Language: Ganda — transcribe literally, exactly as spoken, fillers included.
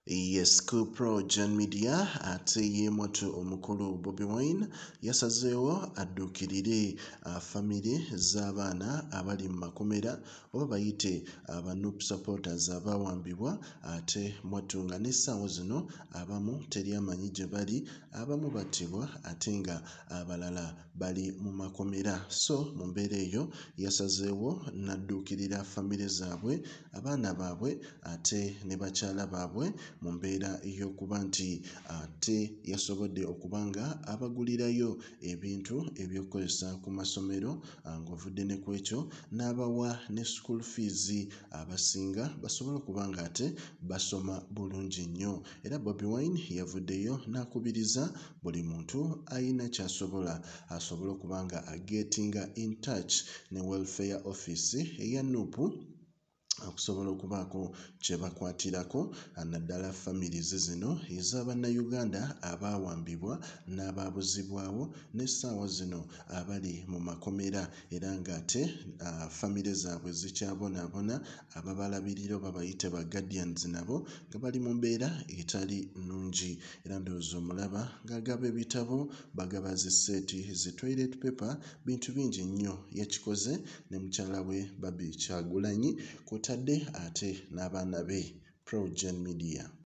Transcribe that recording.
Yes, ku PROJOURN media ate ye mwatu omukulu Bobi Wine yasazeewo addukirire uh, family z'abaana abali mu makomera oba bayite aba N U P supporters abawambibwa ate mwatu nga n'essaawa zino abamu teri amanyi gye bali, abamu battibwa ate nga abalala bali mu makomera. So mu mbeera eyo yasazeewo n'adduukirira family zaabwe, abaana baabwe ate ne bakyala baabwe mu mbeera y'okuba nti ate yasobodde okuba nga abagulirayo ebintu ebyokukozesa ku masomero ng'ovudde ne ku ekyo n'abawa ne school fees abasinga basobole okuba nga ate basoma bulungi nnyo. Era Bobi Wine yavuddeyo n'akubiriza buli muntu ayina ky'asobola asobole okuba nga agetinga in touch ne welfare office eya N U P okusobola okubaako kye bakwatirako nadala families zino ez'Abannayuganda abaawambibwa n'abaabuzibwawo n'essaawa zino abali mu makomera era ng'ate uh, family zaabwe zikyabonaabona, ababalabirira oba bayite ba guardians nabo nga bali mu mbeera etali nnungi. Era ndowooza omulaba ng'agaba ebitabo, bagaba zi seeti, zi toilet paper, bintu bingi nnyo yakikoze ne mukyala we Bobi Kyagulanyi kw'otadde ate n'abaana be. PROJOURN media.